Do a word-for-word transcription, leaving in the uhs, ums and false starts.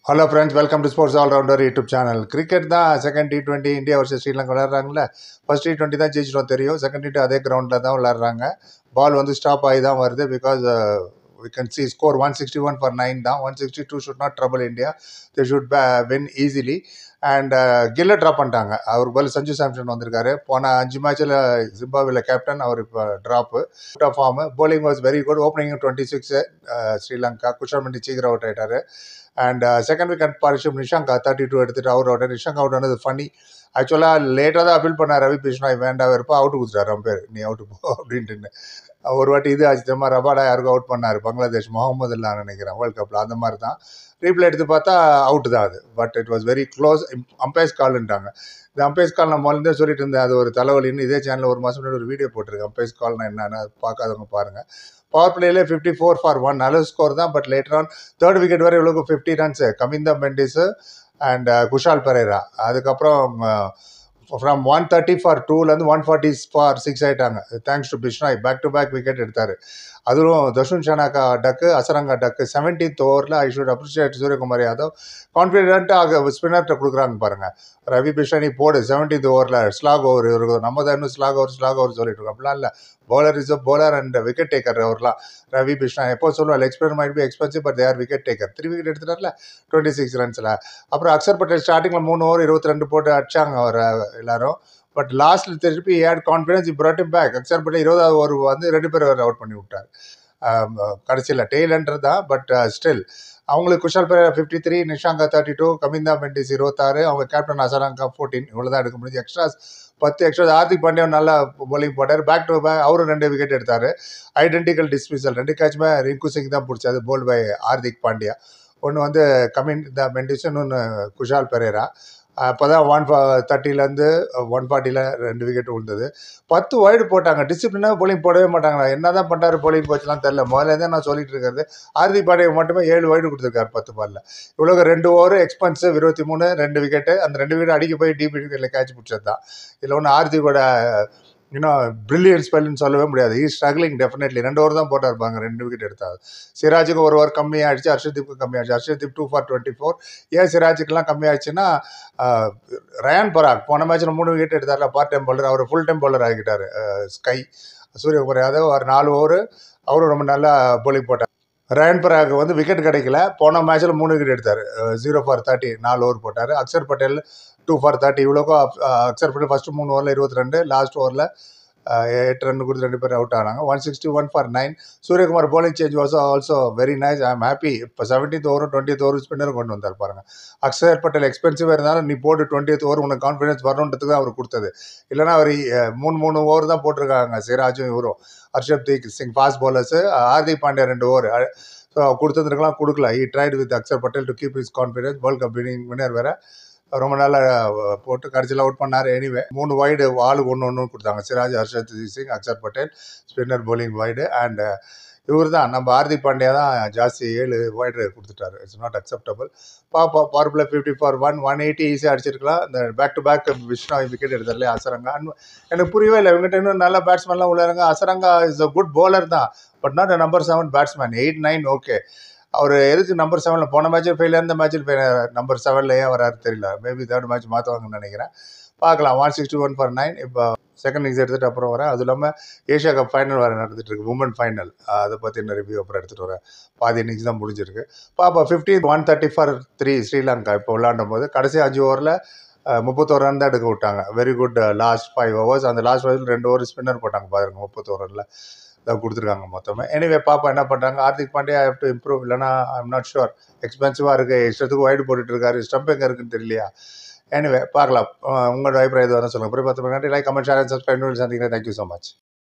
Hello friends, welcome to Sports All Rounder YouTube channel. Cricket தான் second T twenty India versus Sri Lanka விளையாடுறாங்களே. First T twenty தான் ஜெயிச்சிடும் தெரியும். Second D அதே கிரவுண்டில் தான் விளையாடுறாங்க. பால் வந்து ஸ்டாப் ஆகி தான் வருது because we can see score one sixty-one for nine தான். one sixty-two should not trouble India. They should win easily. And கில்லை ட்ராப் பண்ணிட்டாங்க. அவருக்கு பதில் சஞ்சு சாம்சன் வந்திருக்காரு. போன அஞ்சு மேட்சில் ஜிம்பாப்வேல கேப்டன் அவர் இப்போ drop of form. Bowling was very good. Opening twenty six Sri Lanka. Kusal Mendis சீக்கிரம் அவுட் ஆகிட்டார். And second wicket partnership Nissanka thirty two எடுத்துட்டு அவர் அவுட். நிஷாங்கா அவுட் ஆனது ஃபன்னி. ஆக்சுவலாக லேட்டாக தான் அப்பீல் பண்ணார் ரவி பிஷ்னாய். வேண்டாம் இருப்பா அவுட்டு கொடுத்துட்டார் ரொம்ப பேர், நீ அவுட்டு போ அப்படின்ட்டு. ஒரு வாட்டி இது ஆச்சு தெரியுமா, ரபாடா யாருக்கும் அவுட் பண்ணார் பங்களாதேஷ், முகமது இல்லான்னு நினைக்கிறேன் வேர்ல்டு கப்பில். அந்த மாதிரி தான் ரீப்ளே எடுத்து பார்த்தா அவுட்டு தான் அது. But it was very close. Umpires கால்ன்ட்டாங்க. இந்த அம்பையர்ஸ் கால் நான் முதல்ல சொல்லிட்டு இருந்தேன் அது ஒரு தலைவலின்னு. இதே சேனலில் ஒரு மாதம் முன்னாடி ஒரு வீடியோ போட்டிருக்கேன் அம்பையர்ஸ் கால்னா என்னன்னு. பார்க்காதவங்க பாருங்கள். பவர் பிளேலே ஃபிஃப்டி ஃபோர் ஃபார் ஒன் நல்ல ஸ்கோர் தான். But later on third wicket வரை இவ்வளோ fifty runs Kamindu Mendis and Kusal Perera. அதுக்கப்புறம் ஃப்ரம் ஒன் தேர்ட்டி ஃபார் டூலேருந்து ஒன் ஃபார்ட்டி ஃபார் சிக்ஸ் ஆகிட்டாங்க. Thanks to Bishnoi. Back to back wicket எடுத்தார். அதுவும் Dasun Shanaka duck, Hasaranga duck. Seventeenth ஓவரில் I should appreciate Suryakumar Yadav. கான்ஃபிடென்ட்டாக ஸ்பின்னர்கிட்ட கொடுக்குறாங்க பாருங்கள். ரவி பிஷ்னாய் நீ போடு செவன்டீன்த் ஓவரில் ஸ்லாக் ஓவர் இருக்கும். நம்ம தான் இன்னும் ஸ்லாக் ஓவர் ஸ்லாக் ஓவர் சொல்லிட்டு இருக்கோம். அப்படிலாம் இல்லை. bowler is a bowler and wicket taker. அவர்லாம் ரவி பிஷ்னாய் எப்போ சொல்லுவாள், experiment might be expensive but they are wicket taker. Three wicket எடுத்துட்டார்ல டுவெண்ட்டி சிக்ஸ் ரன்ஸில். அப்புறம் அக்ஷர் பட்டேல் ஸ்டார்டிங்கில் மூணு ஓவர் இருபத்தி ரெண்டு போட்டு அடிச்சாங்க அவர் எல்லாரும். பட் லாஸ்ட்டில் திருப்பி ஏட் confidence brought him back. Axar Patel இருபதாவது ஓவர் வந்து ரெண்டு பேர் அவுட் பண்ணி விட்டார் கடைசியில். டெய்லன்றது தான் பட் ஸ்டில். அவங்களுக்கு Kusal Perera fifty three, Nissanka thirty two, Kamindu Mendis இருபத்தாறு, அவங்க கேப்டன் அசரங்கா ஃபோர்டீன். இவ்வளோ தான் எடுக்க முடிஞ்சு. எக்ஸ்ட்ராஸ் பத்து எக்ஸ்ட்ரா. ஹார்திக் பாண்டியன் நல்லா bowling போட்டார். பேக் டு பேக் அவரும் ரெண்டு விக்கெட் எடுத்தார். Identical dismissal. ரெண்டு கேட்சுமே ரிங்கு சிங் தான் பிடிச்சது போல்ட் பை ஹார்திக் பாண்டியா. ஒன்று வந்து கமிந்தா மெண்டிஸ், இன்னொன்று குஷால் பெரேரா. அப்போ தான் ஒன் ஃபா தேர்ட்டிலேருந்து ஒன் ஃபார்ட்டியில் ரெண்டு விக்கெட் விழுந்தது. பத்து வைடு போட்டாங்க. டிசிப்ளினாக போலிங் போடவே மாட்டாங்களா. என்ன தான் பண்ணுறாரு போலிங் கோச்லாம் தெரில. முதல்ல நான் சொல்லிட்டு இருக்கிறது ஹார்திக் பாண்டியா மட்டுமே ஏழு வைடு கொடுத்துருக்காரு பத்து பாலில். இவ்வளோ ரெண்டு ஓவர் எக்ஸ்பென்சிவ் இருபத்தி மூணு ரெண்டு விக்கெட்டு. அந்த ரெண்டு விக்கெட் அடிக்க போய் டீப் விக்கெட்டில் கேட்ச் பிடிச்சது தான். இதில் ஒன்று ஹார்திக்கோட இன்னும் பிரில்லியன்ட் ஸ்பெல்லுன்னு சொல்லவே முடியாது. He struggling definitely. ரெண்டு ஓவர் தான் போட்டார் இருப்பாங்க, ரெண்டு விக்கெட் எடுத்தார். சிராஜுக்கு ஒரு ஓவர் கம்மியாகிடுச்சு, ஹர்ஷதீப்க்கு கம்மியாகிடுச்சு. Harshdeep two for twenty four. ஏன் சிராஜுக்கெல்லாம் கம்மியாகிடுச்சுன்னா ரயான் பராக் போன மேட்ச்சில் மூணு விக்கெட் எடுத்தார்ல பார்ட் டைம் பவுலர், அவர் ஃபுல் டைம் பவுலர் ஆகிட்டார். ஸ்கை சூரியகுமார் யாதவ் ஒரு நாலு ஓவர் அவரும் ரொம்ப நல்லா போலிங் போட்டார். ரயான் பராக் வந்து விக்கெட் கிடைக்கல. போன மேட்ச்சில் மூணு விக்கெட் எடுத்தார். ஜீரோ ஃபார் தேர்ட்டி நாலு ஓவர் போட்டார். Axar Patel two for thirty. இவ்வளோக்கும் அக்ஷர் பட்டேல் ஃபஸ்ட்டு மூணு ஓவரில் இருபத்தி ரெண்டு, லாஸ்ட் ஓவரில் எட்டு ரன் கொடுத்து ரெண்டு பேர் அவுட் ஆனாங்க. One sixty one for nine. Suryakumar bowling change was also very nice. I am happy. இப்போ செவன்டீன்த் ஓவரும் டுவெண்ட்டியத் ஓவர் ஸ்பின்னர் கொண்டு வந்தார் பாருங்கள். அக்ஷர் பட்டேல் எக்ஸ்பென்சிவாக இருந்தாலும் நீ போட்டு டுவெண்ட்டியத் ஓவர் உனக்கு கான்ஃபிடன்ஸ் வரணுன்றதுக்கு தான் அவர் கொடுத்தது. இல்லைனா அவர் மூணு மூணு ஓவர் தான் போட்டிருக்காங்க சிராஜும் இவரும். ஹர்ஷதீப் சிங் ஃபாஸ்ட் பவுலர்ஸு, ஹார்திக் பாண்டியா ரெண்டு ஓவர். ஸோ கொடுத்ததுக்கெல்லாம் கொடுக்கல. He tried with Axar Patel to keep his confidence. World cup winning winner வேறு. ரொம்ப நாளாக போட்டு கடைசியில் அவுட் பண்ணார். எனிவே மூணு வைடு ஆளுக்கு ஒன்று ஒன்று கொடுத்தாங்க. Siraj, Harshdeep Singh, Axar Patel spinner bowling wide. And இவர் தான் நம்ம ஹார்திக் பாண்டியா தான் ஜாஸ்தி ஏழு வைடு கொடுத்துட்டாரு. It's not acceptable. பாப்பா power play fifty four one one eighty ஈஸியாக அடிச்சிருக்கலாம். இந்த back to back Bishnoi wicket எடுத்தார்லையே அசரங்கா. எனக்கு புரியவே இல்லை. இவங்ககிட்ட இன்னும் நல்ல பேட்ஸ்மேன்லாம் உள்ளாருங்க. Hasaranga is a good bowler தான் but not a number seven batsman. Eight nine okay. அவர் எதுக்கு நம்பர் செவனில் போன மேட்ச்சில் ஃபெயில், இந்த மேட்ச்சில் ஃபெயில், நம்பர் செவனில் ஏன் வராரு தெரியல. மேபி தேர்ட் மேட்ச் மாற்றுவாங்கன்னு நினைக்கிறேன். பார்க்கலாம். One sixty one for nine. இப்போ செகண்ட் இன்னிங்ஸ் எடுத்துகிட்டு அப்புறம் வரேன். அதுவும் இல்லாமல் ஏஷியா கப் ஃபைனல் வர நடந்துட்டு இருக்கு, உமன் ஃபைனல். அதை பற்றி என்ன ரிவ்யூ அப்புறம் எடுத்துகிட்டு வரேன். பாதி இன்னிங்ஸ் தான் முடிஞ்சிருக்கு. பாப்பா fifteen one thirty four three Sri Lanka. இப்போ விளாண்டும் போது கடைசி அஞ்சு ஓவரில் முப்பத்தோரு ரன் தான் எடுக்க விட்டாங்க. Very good last five overs. அந்த லாஸ்ட் ஓவர்ஸில் ரெண்டு ஓவர் ஸ்பின்னர் போட்டாங்க பாருங்க. முப்பத்தோரு ரனில் தான் கொடுத்துருக்காங்க மொத்தமாக. எனிவே பாப்பா என்ன பண்ணுறாங்க. Hardik Pandya have to improve. இல்லைனா ஐ எம் நாட் ஷுர். எக்ஸ்பென்சிவாக இருக்குது. இஷ்டத்துக்கு வைடு போட்டுட்டு இருக்காரு. ஸ்டம்ப் எங்கே இருக்குன்னு தெரியலையா. எனிவே பார்க்கலாம். உங்களோட அபிப்பிராயம் எது வேணும் சொல்லுங்கள். அப்புறம் பத்து மணி like comment share and subscribe. சந்திக்கிறேன். Thank you so much.